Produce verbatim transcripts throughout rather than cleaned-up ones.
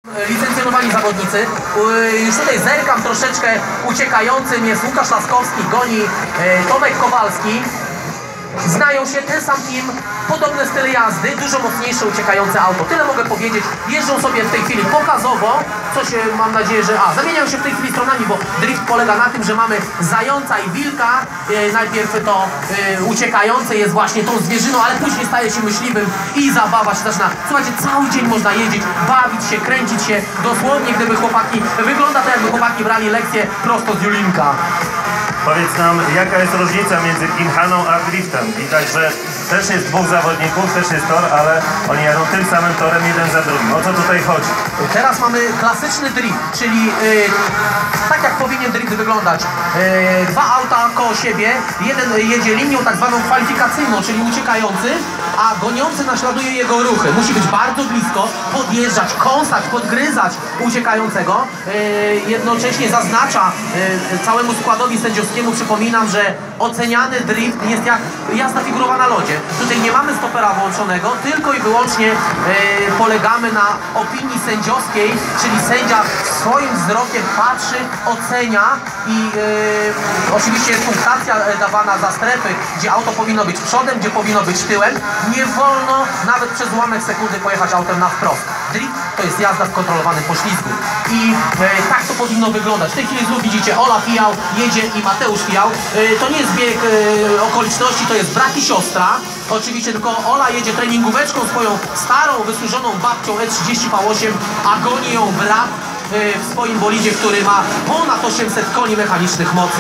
Licencjonowani zawodnicy. Już tutaj zerkam troszeczkę, uciekającym jest Łukasz Laskowski, goni Tomek Kowalski. Znają się, ten sam team, podobne style jazdy, dużo mocniejsze uciekające auto. Tyle mogę powiedzieć. Jeżdżą sobie w tej chwili pokazowo, coś mam nadzieję, że... A, zamieniają się w tej chwili stronami, bo drift polega na tym, że mamy zająca i wilka. E, najpierw to e, uciekające jest właśnie tą zwierzyną, ale później staje się myśliwym i zabawa się zaczyna. Słuchajcie, cały dzień można jeździć, bawić się, kręcić się. Dosłownie, gdyby chłopaki... Wygląda to, jakby chłopaki brali lekcję prosto z Julinka. Powiedz nam, jaka jest różnica między gimchaną a driftem? Widać, że też jest dwóch zawodników, też jest tor, ale oni jadą tym samym torem jeden za drugim. O co tutaj chodzi? Teraz mamy klasyczny drift, czyli yy, tak jak powinien drift wyglądać. Yy, dwa auta koło siebie, jeden jedzie linią tak zwaną kwalifikacyjną, czyli uciekający, a goniący naśladuje jego ruchy. Musi być bardzo blisko, podjeżdżać, kąsać, podgryzać uciekającego. Yy, jednocześnie zaznacza yy, całemu składowi sędziowskiemu, przypominam, że oceniany drift jest jak jazda figurowa na lodzie. Tutaj nie mamy stopera włączonego, tylko i wyłącznie e, polegamy na opinii sędziowskiej, czyli sędzia swoim wzrokiem patrzy, ocenia i e, oczywiście jest punktacja dawana za strefy, gdzie auto powinno być przodem, gdzie powinno być tyłem. Nie wolno nawet przez ułamek sekundy pojechać autem na wprost. Drift to jest jazda w kontrolowanym poślizgu i e, tak to powinno wyglądać. W tej chwili znów widzicie, Ola Fijał jedzie i Mateusz Fijał. E, to nie jest bieg e, okoliczności, to jest brat i siostra. Oczywiście tylko Ola jedzie treningóweczką swoją starą, wysłużoną babcią E trzydzieści V osiem, a goni ją brat e, w swoim bolidzie, który ma ponad osiemset koni mechanicznych mocy.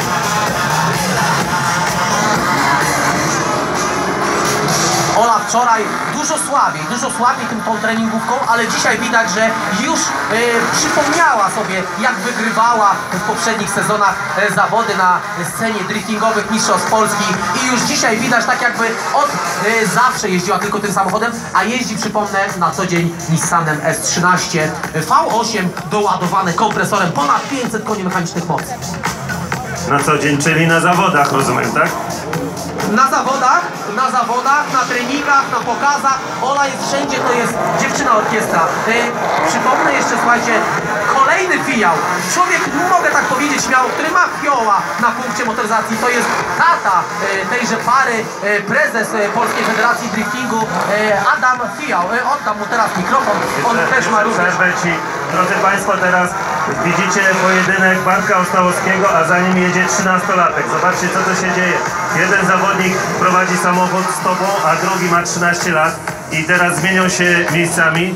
Ola wczoraj dużo słabiej, dużo słabiej tym tą treningówką, ale dzisiaj widać, że już e, przypomniała sobie, jak wygrywała w poprzednich sezonach e, zawody na scenie driftingowych mistrzostw Polski i już dzisiaj widać, tak jakby od e, zawsze jeździła tylko tym samochodem, a jeździ, przypomnę, na co dzień Nissanem S trzynaście V osiem doładowane kompresorem, ponad pięćset koni mechanicznych mocy. Na co dzień, czyli na zawodach, rozumiem, tak? Na zawodach, na zawodach, na treningach, na pokazach. Ola jest wszędzie, to jest dziewczyna orkiestra. Yy, przypomnę jeszcze, słuchajcie, kolejny fijał. Człowiek, mogę tak powiedzieć śmiało, który ma fioła na punkcie motoryzacji. To jest tata yy, tejże pary, yy, prezes yy, Polskiej Federacji Driftingu, yy, Adam Fijał. Yy, oddam mu teraz mikrofon, on jeszcze, też ma również... Ci, drodzy Państwo, teraz widzicie pojedynek Bartka Ostałowskiego, a za nim jedzie trzynastolatek. Zobaczcie, co to się dzieje. Jeden zawodnik prowadzi samochód z tobą, a drugi ma trzynaście lat i teraz zmienią się miejscami.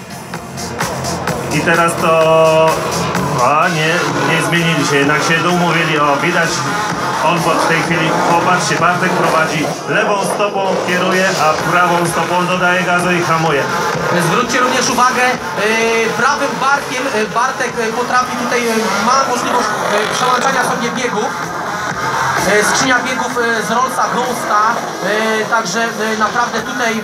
I teraz to... A nie, nie zmienili się, jednak się umówili. O, widać, on w tej chwili, popatrzcie, Bartek prowadzi lewą stopą, kieruje, a prawą stopą dodaje gazu i hamuje. Zwróćcie również uwagę, yy, prawym barkiem yy, Bartek yy, potrafi tutaj, yy, ma możliwość yy, przełączania sobie biegów. Yy, skrzynia biegów yy, z Rollsa Ghosta, yy, także yy, naprawdę tutaj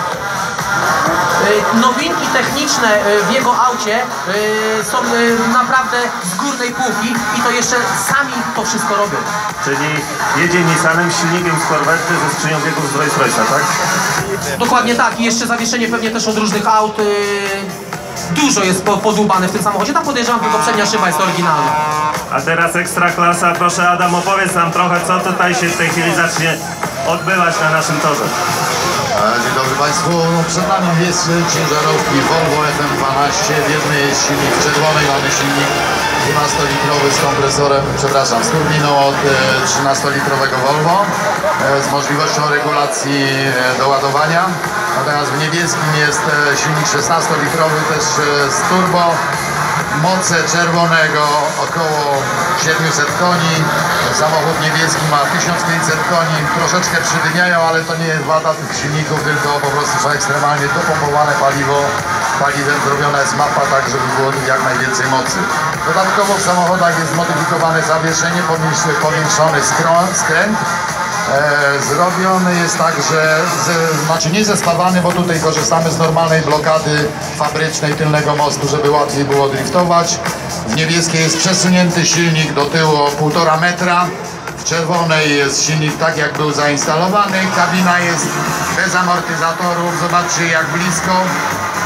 yy, nowinki techniczne yy, w jego aucie yy, są yy, naprawdę z górnej półki i to jeszcze sami to wszystko robią. Czyli jedzie Nissanem, silnikiem z Corvette ze skrzynią biegów z Rolls Royce'a, tak? Dokładnie tak i jeszcze zawieszenie pewnie też od różnych aut. Yy, dużo jest podłubane w tym samochodzie, tam podejrzewam, tylko przednia szyba jest oryginalna. A teraz ekstra klasa, proszę Adam, opowiedz nam trochę, co tutaj się w tej chwili zacznie odbywać na naszym torze. Dzień dobry Państwu, no przed nami jest ciężarówki Volvo F M dwanaście, w jednej jest silnik, w czerwonej mamy silnik dwunastolitrowy z kompresorem, przepraszam, z turbiną od trzynastolitrowego Volvo z możliwością regulacji doładowania. Natomiast w niebieskim jest silnik szesnastolitrowy też z turbo. Moce czerwonego około siedmiuset koni, samochód niebieski ma tysiąc pięćset koni, troszeczkę przydymiają, ale to nie jest wada tych silników, tylko po prostu są ekstremalnie dopompowane paliwo, paliwem zrobiona jest mapa tak, żeby było jak najwięcej mocy. Dodatkowo w samochodach jest zmodyfikowane zawieszenie, powiększony skręt. E, zrobiony jest tak, że z, znaczy nie zespawany, bo tutaj korzystamy z normalnej blokady fabrycznej tylnego mostu, żeby łatwiej było driftować. W niebieskiej jest przesunięty silnik do tyłu o półtora metra. W czerwonej jest silnik tak, jak był zainstalowany. Kabina jest bez amortyzatorów, zobaczcie jak blisko.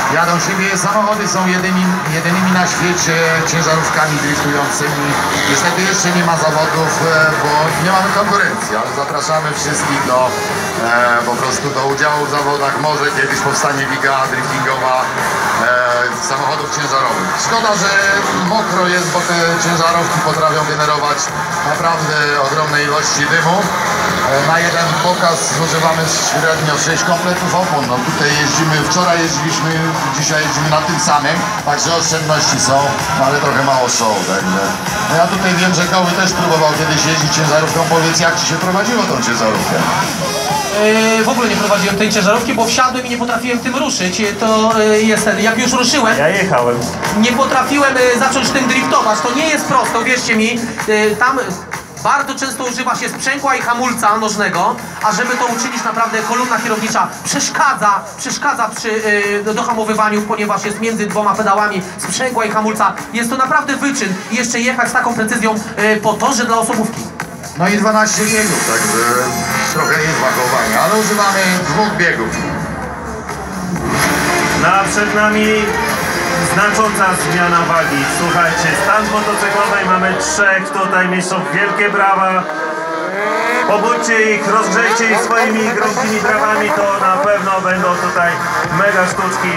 jadą siebie. Samochody są jedymi, jedynymi na świecie ciężarówkami driftującymi. Niestety jeszcze nie ma zawodów, e, bo nie mamy konkurencji, ale zapraszamy wszystkich do e, po prostu do udziału w zawodach. Może kiedyś powstanie liga driftingowa e, samochodów ciężarowych. Szkoda, że mokro jest, bo te ciężarówki potrafią generować naprawdę ogromne ilości dymu. E, na jeden pokaz zużywamy średnio sześć kompletów opon. No tutaj jeździmy, wczoraj jeździliśmy, dzisiaj jeździmy na tym samym, także oszczędności są, no ale trochę mało show, także. No ja tutaj wiem, że Koły też próbował kiedyś jeździć ciężarówką. Powiedz, jak ci się prowadziło tą ciężarówkę? Yy, w ogóle nie prowadziłem tej ciężarówki, bo wsiadłem i nie potrafiłem tym ruszyć. To yy, jest ten, jak już ruszyłem, Ja jechałem. nie potrafiłem yy, zacząć tym driftować. To nie jest proste, uwierzcie mi. Yy, tam bardzo często używa się sprzęgła i hamulca nożnego, a żeby to uczynić, naprawdę kolumna kierownicza przeszkadza, przeszkadza przy yy, dohamowywaniu, ponieważ jest między dwoma pedałami sprzęgła i hamulca. Jest to naprawdę wyczyn i jeszcze jechać z taką precyzją yy, po torze dla osobówki. No i dwanaście biegów, także trochę jest wagowania, ale używamy dwóch biegów. No a przed nami znacząca zmiana wagi. Słuchajcie, stan motocyklowej mamy trzech tutaj mistrzów. Wielkie brawa. Pobudźcie ich, rozgrzejcie ich swoimi gromkimi brawami, to na pewno będą tutaj mega sztuczki.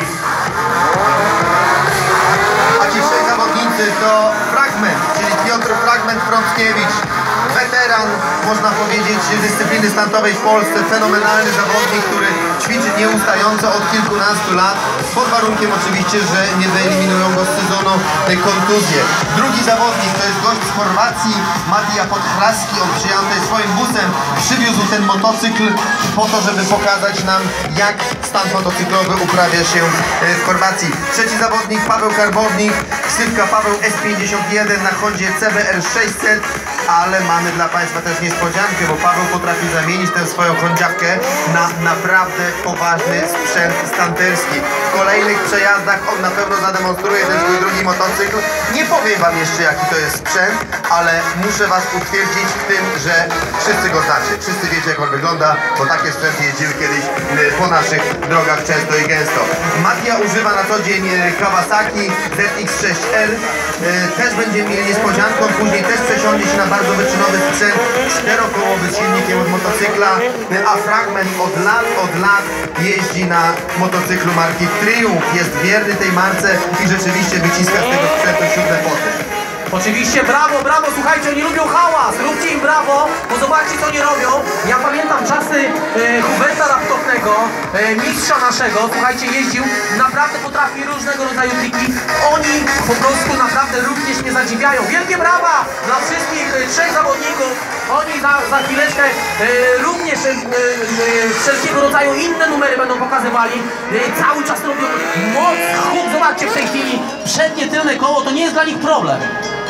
A ci trzej zawodnicy to Fragment, czyli Piotr Fragment Frąckiewicz. Weteran, można powiedzieć, dyscypliny standowej w Polsce, fenomenalny zawodnik, który ćwiczy nieustająco od kilkunastu lat, pod warunkiem oczywiście, że nie wyeliminują go z sezonu kontuzje. Drugi zawodnik to jest gość z Chorwacji, Matija Podchlaski. On przyjechał tutaj swoim busem, przywiózł ten motocykl po to, żeby pokazać nam, jak stan motocyklowy uprawia się w Chorwacji. Trzeci zawodnik Paweł Karbownik, ksywka Paweł S pięćdziesiąt jeden na Hondzie C B R sześćset, ale mamy dla Państwa też niespodziankę, bo Paweł potrafi zamienić tę swoją hondziawkę na naprawdę poważny sprzęt stanterski. W kolejnych przejazdach on na pewno zademonstruje ten swój drugi motocykl. Nie powiem Wam jeszcze, jaki to jest sprzęt, ale muszę Was utwierdzić w tym, że wszyscy go znacie. Wszyscy wiecie, jak on wygląda, bo takie sprzęty jeździły kiedyś po naszych drogach często i gęsto. Matia używa na co dzień Kawasaki Z X sześć R. Też będzie mieli niespodzianką, później też przesiądzie się na bardzo wyczynowy sprzęt czterokołowy z silnikiem od motocykla, a Fragment od lat, od lat jeździ na motocyklu marki Triumph. Jest wierny tej marce i rzeczywiście wyciska z tego sprzętu siódme poty. Oczywiście brawo, brawo, słuchajcie, oni lubią hałas, róbcie im brawo, bo zobaczcie, co oni robią. Ja pamiętam czasy e, Huberta Raptownego, e, mistrza naszego, słuchajcie, jeździł, naprawdę potrafi różnego rodzaju triki. Oni po prostu naprawdę również mnie zadziwiają. Wielkie brawa dla wszystkich e, trzech zawodników. Oni za, za chwileczkę e, również e, e, wszelkiego rodzaju inne numery będą pokazywali. E, cały czas robią moc, huk, zobaczcie w tej chwili, przednie, tylne koło, to nie jest dla nich problem.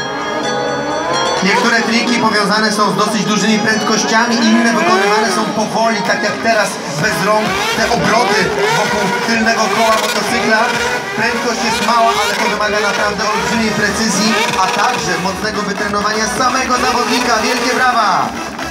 Niektóre triki powiązane są z dosyć dużymi prędkościami, inne wykonywane są powoli, tak jak teraz, bez rąk. Te obroty wokół tylnego koła motocykla. Prędkość jest mała, ale to wymaga naprawdę olbrzymiej precyzji, a także mocnego wytrenowania samego zawodnika. Wielkie brawa!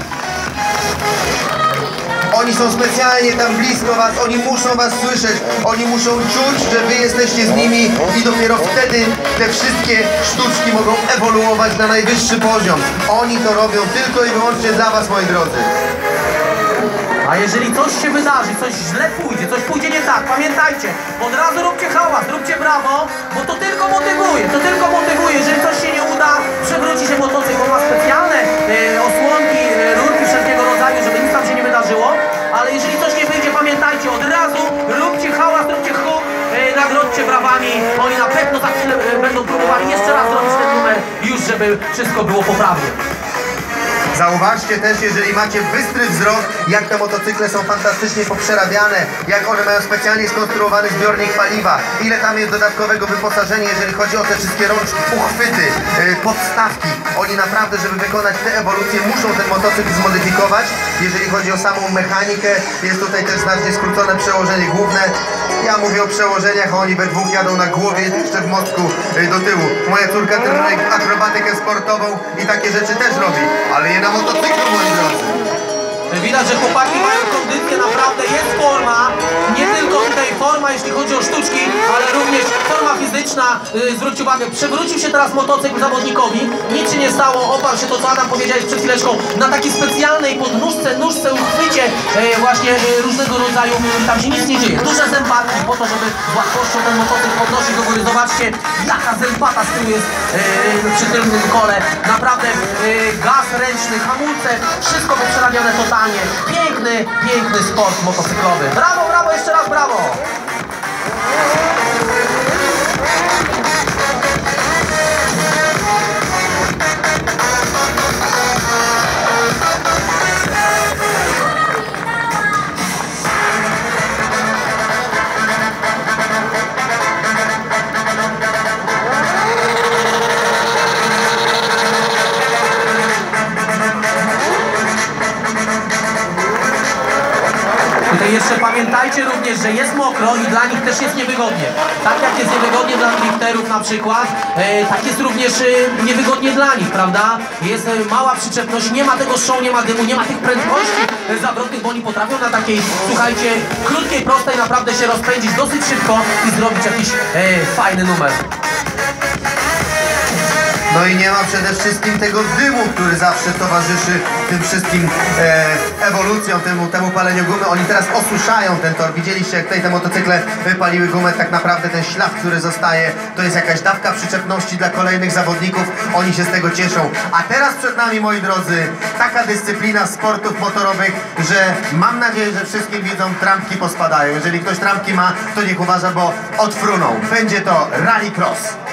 Oni są specjalnie tam blisko Was, oni muszą Was słyszeć, oni muszą czuć, że Wy jesteście z nimi i dopiero wtedy te wszystkie sztuczki mogą ewoluować na najwyższy poziom. Oni to robią tylko i wyłącznie dla Was, moi drodzy. A jeżeli coś się wydarzy, coś źle pójdzie, coś pójdzie nie tak, pamiętajcie, od razu róbcie hałas, róbcie brawo, bo to tylko motywuje, to tylko motywuje. Jeżeli coś się nie uda, przewróci się motocykl, on ma specjalne e, osłonki, e, rurki wszelkiego rodzaju, żeby nic tam się nie wydarzyło, ale jeżeli coś nie wyjdzie, pamiętajcie, od razu róbcie hałas, róbcie huk, e, nagrodźcie brawami, oni na pewno za chwilę e, będą próbowali jeszcze raz zrobić ten numer, już żeby wszystko było poprawnie. Zauważcie też, jeżeli macie bystry wzrok, jak te motocykle są fantastycznie poprzerabiane, jak one mają specjalnie skonstruowany zbiornik paliwa, ile tam jest dodatkowego wyposażenia, jeżeli chodzi o te wszystkie rączki, uchwyty, yy, podstawki. Oni naprawdę, żeby wykonać te ewolucje, muszą ten motocykl zmodyfikować. Jeżeli chodzi o samą mechanikę, jest tutaj też znacznie skrócone przełożenie główne. Ja mówię o przełożeniach, a oni we dwóch jadą na głowie, jeszcze w mostku yy, do tyłu. Moja córka trenuje akrobatykę sportową i takie rzeczy też robi, ale je na motocyklu, moi drodzy. Widać, że chłopaki mają kondycję, naprawdę jest forma, nie tylko tutaj w forma, jeśli chodzi o sztuczki, ale również forma fizyczna. Yy, zwróćcie uwagę, przewrócił się teraz motocykl zawodnikowi, nic się nie stało, oparł się to, co Adam powiedziałeś przed chwileczką, na takiej specjalnej podnóżce, nóżce, uchwycie yy, właśnie yy, różnego rodzaju, tam się nic nie dzieje. Duże zębatki po to, żeby z łatwością ten motocykl podnosić do góry. Zobaczcie, jaka zębata z tyłu jest yy, przy tylnym kole. Naprawdę yy, gaz ręczny, hamulce, wszystko poprzerabione totalnie. Piękny, piękny sport motocyklowy. Brawo, brawo, jeszcze raz brawo! Tutaj jeszcze pamiętajcie również, że jest mokro i dla nich też jest niewygodnie. Tak jak jest niewygodnie dla drifterów na przykład, e, tak jest również e, niewygodnie dla nich, prawda? Jest e, mała przyczepność, nie ma tego show, nie ma dymu, nie ma tych prędkości e, zawrotnych, bo oni potrafią na takiej, słuchajcie, krótkiej, prostej naprawdę się rozpędzić dosyć szybko i zrobić jakiś e, fajny numer. No i nie ma przede wszystkim tego dymu, który zawsze towarzyszy tym wszystkim e, ewolucjom, temu, temu paleniu gumy. Oni teraz osuszają ten tor. Widzieliście, jak tutaj te motocykle wypaliły gumę. Tak naprawdę ten ślad, który zostaje, to jest jakaś dawka przyczepności dla kolejnych zawodników. Oni się z tego cieszą. A teraz przed nami, moi drodzy, taka dyscyplina sportów motorowych, że mam nadzieję, że wszystkim widzom trampki pospadają. Jeżeli ktoś trampki ma, to niech uważa, bo odfruną. Będzie to rallycross.